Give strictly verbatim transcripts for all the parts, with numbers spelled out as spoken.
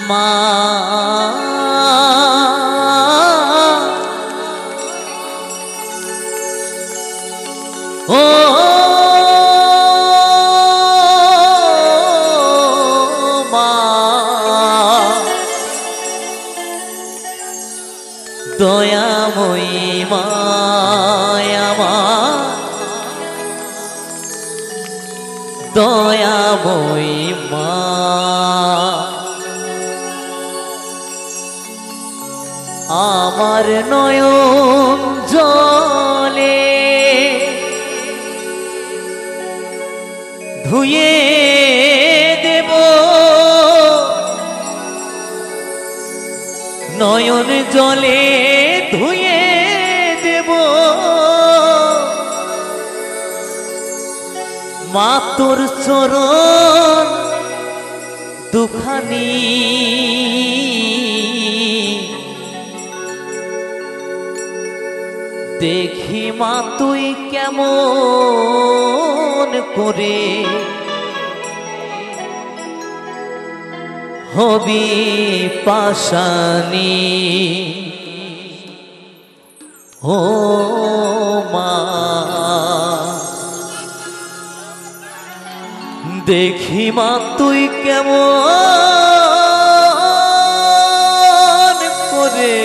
মা ও মা দয়াময়ী মা আমার দয়াময়ী মা আমার নয়ন জলে ধুয়ে দেব নয়ন জলে ধুয়ে দেব মা তোর চরণ দুখানি দেখি মা তুই কেমন করে হবি পাশানি ও মা দেখি মা তুই কেমন করে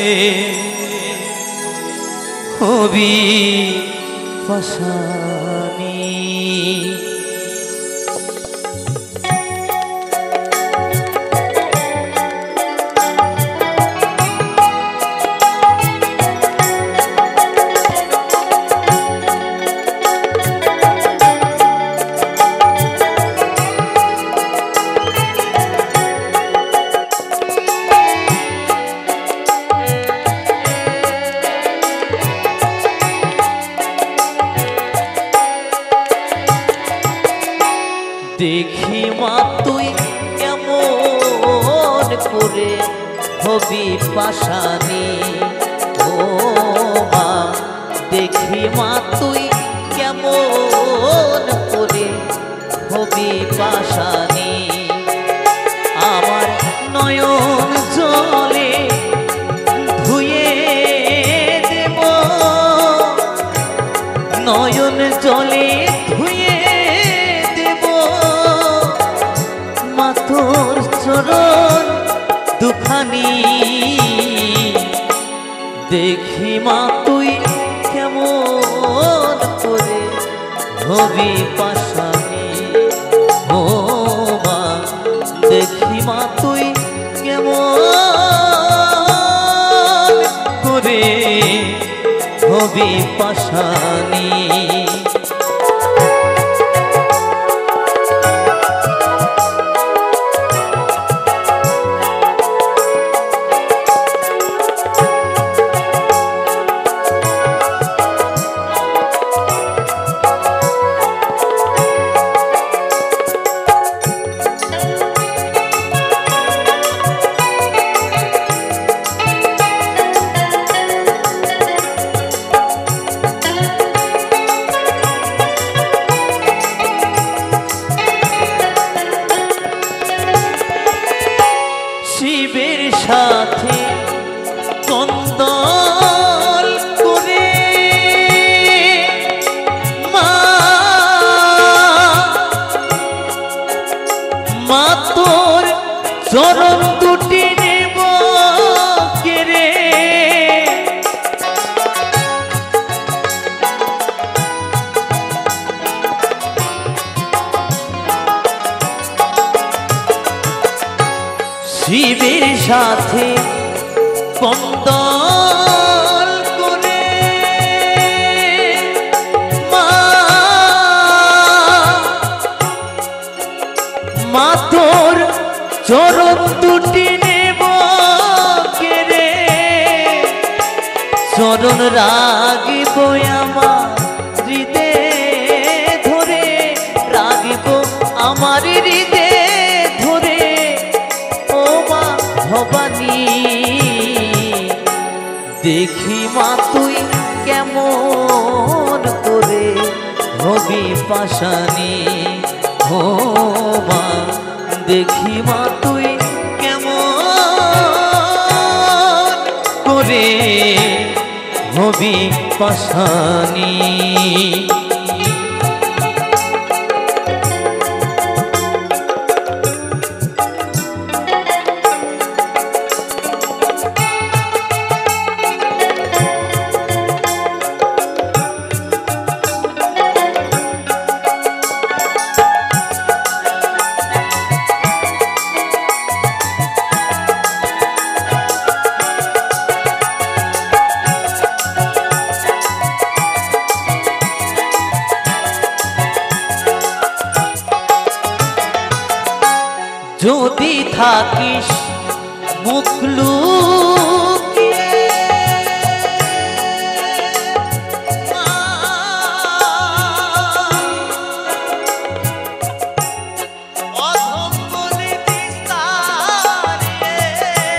হবি পাশানি দেখি মা তুই কেমন করে হবি পাশানি ও মা দেখি মা তুই কেমন করে হবি পাশানি আমার নয়ন জলে ধুয়ে দেব নয়ন জলে ধুয়ে তোর চরণ দুখানি দেখি মা তুই কেমন করে হবি পাশানি ও মা দেখি মা তুই কেমন করে হবি পাশানি শিবের সাথে কন্দল করে মা মা তোর চরণ দুটি নেব কেড়ে শিবের সাথে কন্দল করে মা মা তোর চরণ দুটি নেব কেড়ে চরণ রাগিব আমার হৃদয়ে ধরে রাগিব আমার হৃদয়ে ধরে ভবানী দেখি মা তুই কেমন করে হবি পাশানি ও মা দেখি মা তুই কেমন হবি পাশানি। যদি থাকিস মুখ লুকিয়ে অধম বলে বিস্তারিয়ে,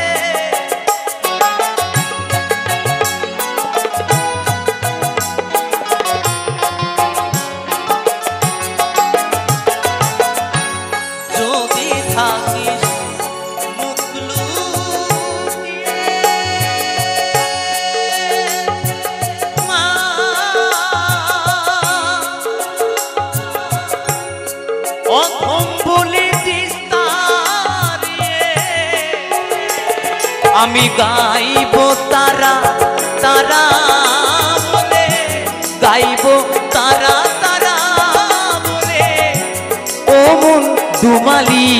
যদি থাকিস মুখ লুকিয়ে মা, অধম বলে বিস্তারিয়ে, আমি গাইব তারা তারা বলে, গাইব তারা তারা বলে, ও মন দুমালি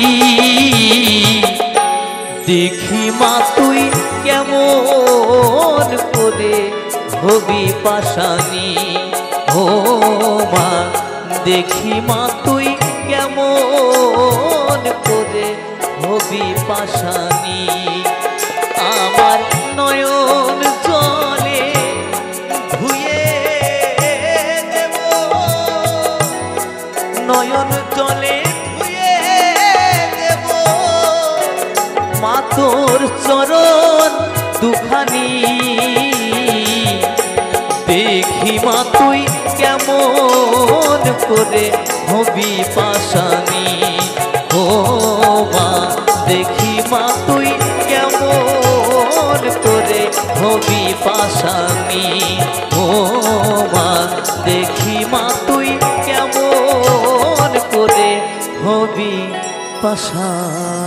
দেখি মা তুই কেমন করে হবি পাশানি। ও মা দেখি মা তুই কেমন করে হবি পাশানি। আমার নয়ন জলে ধুয়ে দেব, নয়ন জলে ধুয়ে দেব মা তোর চরণ দুখানি। দেখি মা তুই কেমন করে হবি পাশানি। ও মা দেখি মা তুই কেমন করে হবি পাশানি। ও মা দেখি মা তুই কেমন করে হবি পাশানি।